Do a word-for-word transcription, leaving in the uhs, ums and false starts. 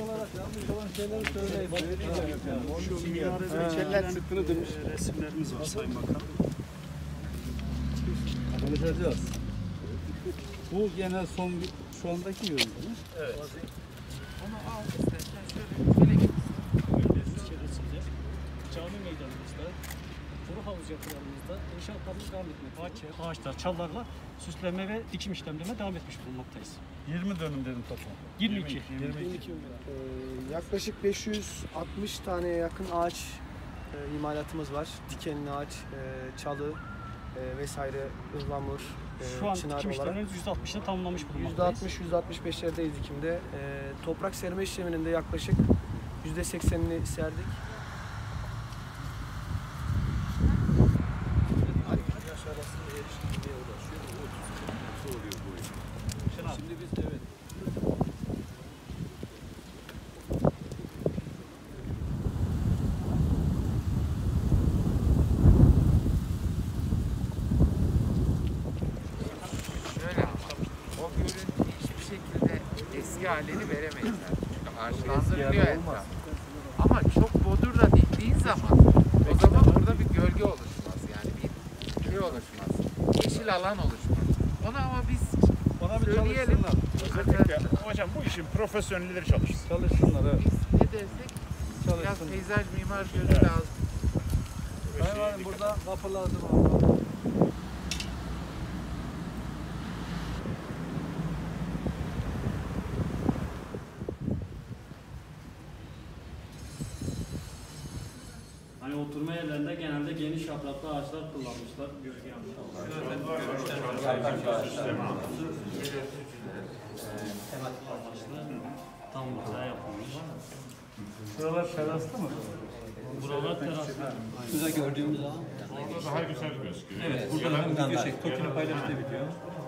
olarak yanlış olan şeyleri söyleyin. Şu minarede sıktığını demiş. Resimlerimiz var Sayın Bakan. Konuşacağız. Bu gene son şu andaki görüntü mü? Evet. Onu al istersen şöyle git. İçerisinde cami meydanımızda, kuru havuz yapılarımızda inşaatlarımız devam etmekte. Ağaç, ağaçlar, çallarla süsleme ve dikim işlemlerine devam etmiş bulunmaktayız. yirmi dönüm dedim toplam. yirmi iki. yirmi iki. Ee, yaklaşık beş yüz altmış taneye yakın ağaç e, imalatımız var. Dikenli ağaç, e, çalı e, vesaire, ıhlamur, e, Şu an çınar dikim olarak. işlemlerimiz yüzde altmışını tamamlamış yüzde bulunmaktayız. altmış yüzde altmış beşlerdeyiz dikimde. E, toprak serme işleminin de yaklaşık yüzde seksenini serdik. Şimdi biz evet. Şöyle o görüntü hiçbir şekilde eski halini veremeyiz artık. Çünkü ağaçlandırılıyor etraf. Ama çok bodurla diktiğin zaman o zaman burada bir gölge oluşmaz. Yani bir şey oluşmaz. Yeşil alan oluşmaz. Onu ama biz Ona bir söyleyelim. çalışsınlar. Özellikle hocam bu işin profesyonelleri çalışsın. Çalışsınlar evet. Biz ne dersek biraz Çalışsın. peyzaj mimar gözü Evet. lazım. Sayın Valim burada kapı lazım abi. Hani oturma yerlerinde genelde geniş yapraklı ağaçlar kullanmışlar. Gölge tematik amaçlı tam güzel yapılmış. Şuralar teraslı mı? Buralar teraslı. Burada gördüğümüz alan. Orada daha güzel gözüküyor. Evet, burada hem video çek, tokini paylaştı video.